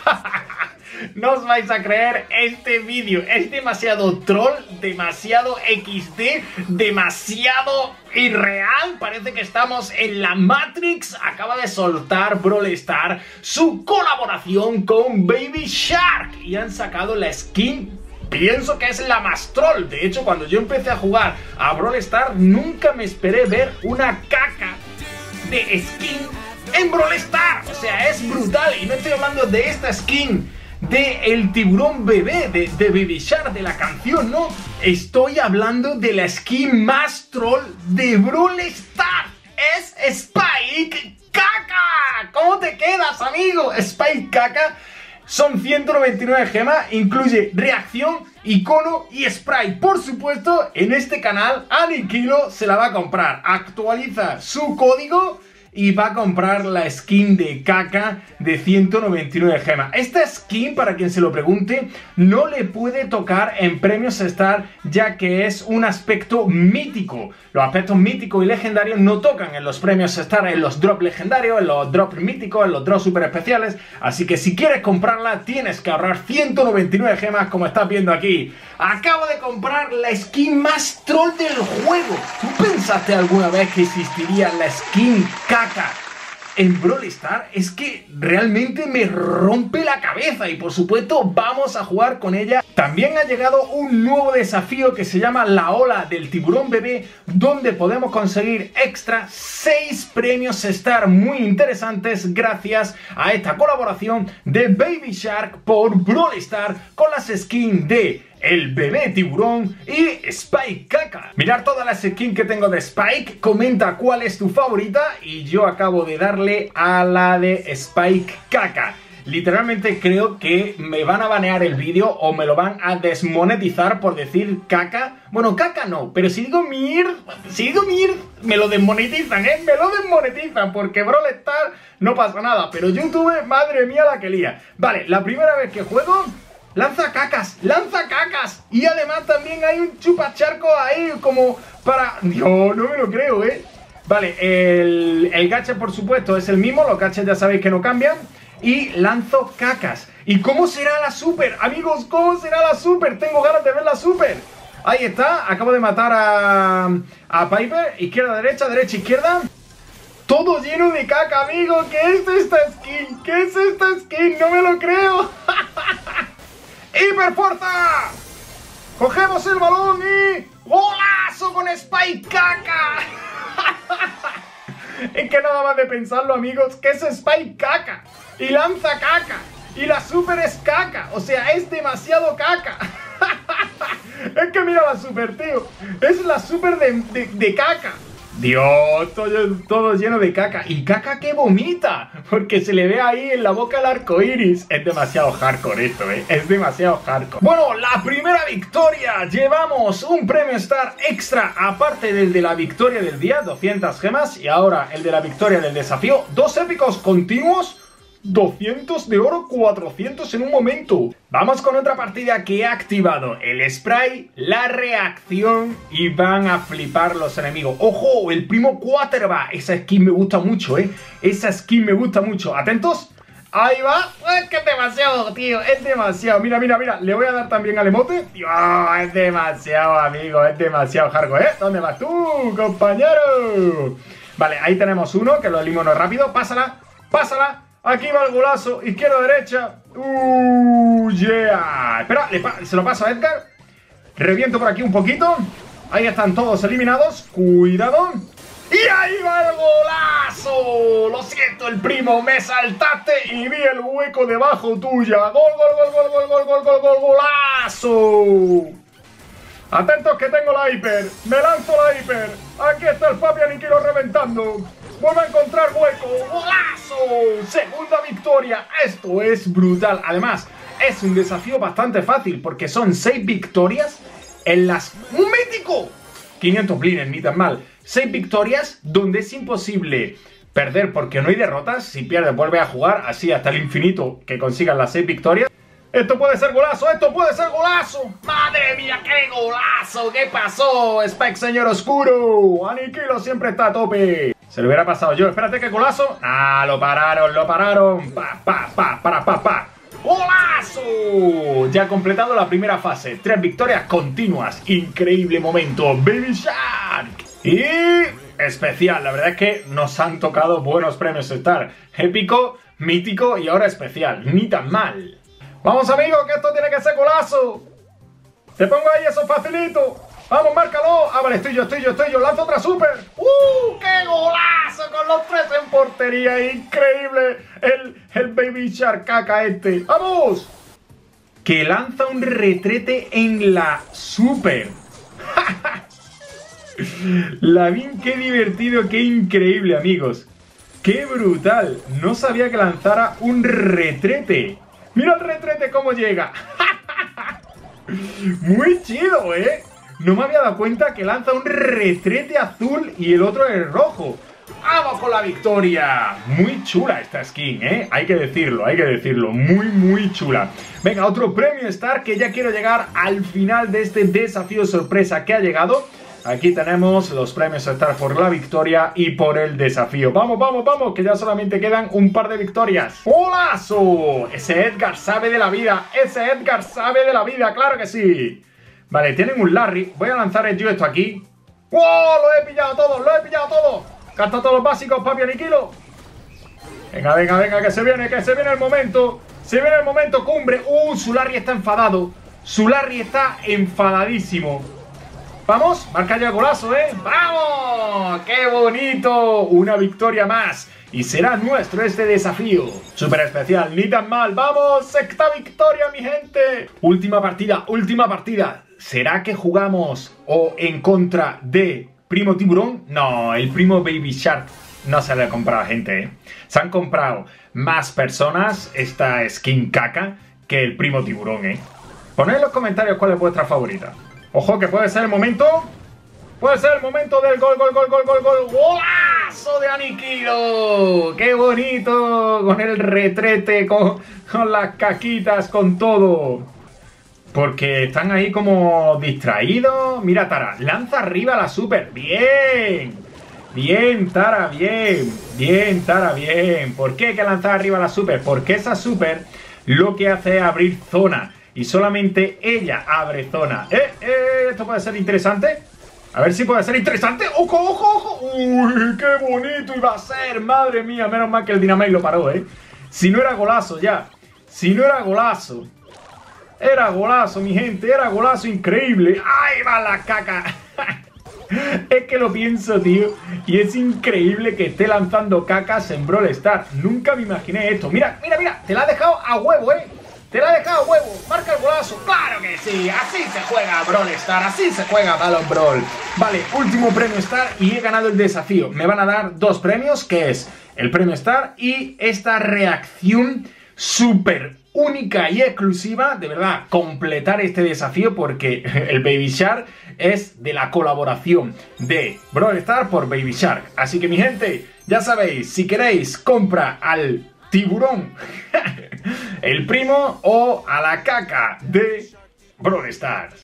No os vais a creer este vídeo. Es demasiado troll, demasiado XD, demasiado irreal. Parece que estamos en la Matrix. Acaba de soltar Brawl Stars su colaboración con Baby Shark y han sacado la skin. Pienso que es la más troll. De hecho, cuando yo empecé a jugar a Brawl Stars, nunca me esperé ver una caca de skin en Brawl Stars. O sea, es brutal. Y no estoy hablando de esta skin de el tiburón bebé, de Baby Shark, de la canción, no. Estoy hablando de la skin más troll de Brawl Stars. Es Spike Caca. ¿Cómo te quedas, amigo? Spike Caca. Son 199 gemas, incluye reacción, icono y spray. Por supuesto, en este canal Aniquilo se la va a comprar. Actualiza su código y va a comprar la skin de caca de 199 gemas. Esta skin, para quien se lo pregunte, no le puede tocar en premios Star, ya que es un aspecto mítico. Los aspectos míticos y legendarios no tocan en los premios Star, en los drops legendarios, en los drops míticos, en los drops super especiales. Así que si quieres comprarla, tienes que ahorrar 199 gemas, como estás viendo aquí. Acabo de comprar la skin más troll del juego. ¿Tú pensaste alguna vez que existiría la skin caca en Brawl Stars? Es que realmente me rompe la cabeza y por supuesto vamos a jugar con ella. También ha llegado un nuevo desafío que se llama la ola del tiburón bebé, donde podemos conseguir extra 6 premios Star muy interesantes gracias a esta colaboración de Baby Shark por Brawl Stars con las skins de el bebé tiburón y Spike Caca. Mirar todas las skins que tengo de Spike, comenta cuál es tu favorita y yo acabo de darle a la de Spike Caca. Literalmente creo que me van a banear el vídeo o me lo van a desmonetizar por decir caca. Bueno, caca no, pero si digo mir, me lo desmonetizan, me lo desmonetizan porque Brawl Stars no pasa nada, pero YouTube, madre mía la que lía. Vale, la primera vez que juego lanza cacas y además también hay un chupacharco ahí como para... Dios, no me lo creo, Vale, el gacha por supuesto es el mismo, los gachas ya sabéis que no cambian. Y lanzo cacas. ¿Y cómo será la super? Amigos, ¿cómo será la super? Tengo ganas de ver la super. Ahí está, acabo de matar a Piper. Izquierda, derecha, derecha, izquierda. Todo lleno de caca, amigo. ¿Qué es esta skin? ¿Qué es esta skin? No me lo creo. ¡Hiperfuerza! Cogemos el balón y... ¡golazo con Spike Caca! Es que nada más de pensarlo, amigos, que es Spike Caca y lanza caca y la super es caca, o sea, es demasiado caca. Es que mira la super, tío, es la super de caca. Dios, todo lleno de caca. Y caca que vomita, porque se le ve ahí en la boca el arco iris. Es demasiado hardcore esto, es demasiado hardcore. Bueno, la primera victoria. Llevamos un premio Star extra, aparte del de la victoria del día, 200 gemas. Y ahora el de la victoria del desafío, 2 épicos continuos, 200 de oro, 400 en un momento. Vamos con otra partida que he activado el spray, la reacción y van a flipar los enemigos. ¡Ojo! El primo Quarterback. Esa skin me gusta mucho, Esa skin me gusta mucho. ¿Atentos? Ahí va. Es que es demasiado, tío. Es demasiado. Mira, mira, mira. Le voy a dar también al emote. Dios, es demasiado, amigo. Es demasiado hardcore, ¿Dónde vas tú, compañero? Vale, ahí tenemos uno que lo elimino rápido. Pásala, pásala. Aquí va el golazo, izquierda, derecha. Yeah. Espera, se lo paso a Edgar. Reviento por aquí un poquito. Ahí están todos eliminados. Cuidado. Y ahí va el golazo. Lo siento, el primo, me saltaste y vi el hueco debajo tuya. Gol, gol, gol, gol, gol, gol, gol, gol, golazo. Atentos que tengo la hiper. Me lanzo la hiper. Aquí está el papi Aniquilo reventando. Vuelve a encontrar hueco. ¡Golazo! Segunda victoria. Esto es brutal. Además, es un desafío bastante fácil porque son 6 victorias en las... ¡Un mítico! 500 blines, ni tan mal. 6 victorias donde es imposible perder porque no hay derrotas. Si pierdes, vuelve a jugar así hasta el infinito que consigan las 6 victorias. Esto puede ser golazo, esto puede ser golazo. ¡Madre mía, qué golazo! ¿Qué pasó? Spike, señor oscuro. Aniquilo siempre está a tope. Se lo hubiera pasado yo. Espérate, qué golazo. Ah, lo pararon, lo pararon. Pa, pa, pa, para, pa, pa. ¡Golazo! Ya ha completado la primera fase. 3 victorias continuas. Increíble momento. Baby Shark. Y especial. La verdad es que nos han tocado buenos premios Star. Épico, mítico y ahora especial. Ni tan mal. Vamos, amigos, que esto tiene que ser golazo. Te pongo ahí eso facilito. Vamos, márcalo. Ah, vale, estoy yo. Lanzo otra super. ¡Qué golazo! Con los 3 en portería. Increíble. El Baby Shark caca este. ¡Vamos! Que lanza un retrete en la super. Lavín, qué divertido, qué increíble, amigos. ¡Qué brutal! No sabía que lanzara un retrete. ¡Mira el retrete cómo llega! Muy chido, ¿eh? No me había dado cuenta que lanza un retrete azul y el otro es rojo. ¡Vamos con la victoria! Muy chula esta skin, ¿eh? Hay que decirlo. Muy chula. Venga, otro premio Star, que ya quiero llegar al final de este desafío sorpresa que ha llegado. Aquí tenemos los premios Star por la victoria y por el desafío. ¡Vamos, que ya solamente quedan un par de victorias! ¡Golazo! Ese Edgar sabe de la vida. ¡Claro que sí! Vale, tienen un Larry. Voy a lanzar yo esto aquí. ¡Wow! Lo he pillado todo. Gasta todos los básicos, papi, aniquilo. Venga, que se viene el momento. Cumbre. Su Larry está enfadado. Está enfadadísimo. Vamos, marca ya el golazo, ¿eh? ¡Vamos! ¡Qué bonito! Una victoria más. Y será nuestro este desafío. Súper especial, ni tan mal. ¡Vamos! ¡Sexta victoria, mi gente! Última partida. ¿Será que jugamos o en contra de Primo Tiburón? No, el Primo Baby Shark no se le ha comprado a gente, ¿eh? Se han comprado más personas esta skin caca que el Primo Tiburón, ¿eh? Poned en los comentarios cuál es vuestra favorita. Ojo, que puede ser el momento. Del gol. ¡Golazo de Aniquilo! ¡Qué bonito! Con el retrete, con las caquitas, con todo. Porque están ahí como distraídos. Mira, Tara, lanza arriba la super. ¡Bien! Bien, Tara, bien. ¿Por qué hay que lanzar arriba la super? Porque esa super lo que hace es abrir zona. Y solamente ella abre zona. Esto puede ser interesante. A ver si puede ser interesante. ¡Ojo! ¡Uy, qué bonito iba a ser! Madre mía, menos mal que el Dynamite lo paró, ¿eh? Si no era golazo ya. Era golazo, mi gente. Era golazo increíble. ¡Ahí va la caca! Es que lo pienso, tío. Y es increíble que esté lanzando cacas en Brawl Stars. Nunca me imaginé esto. Mira. Te la ha dejado a huevo, ¿eh? Marca el golazo. ¡Claro que sí! Así se juega Brawl Stars. Así se juega Balón Brawl. Vale, último premio Star y he ganado el desafío. Me van a dar 2 premios, que es el premio Star y esta reacción súper única y exclusiva. De verdad, completar este desafío porque el Baby Shark es de la colaboración de Brawl Stars por Baby Shark. Así que, mi gente, ya sabéis, si queréis, compra al tiburón, el primo, o a la caca de Brawl Stars.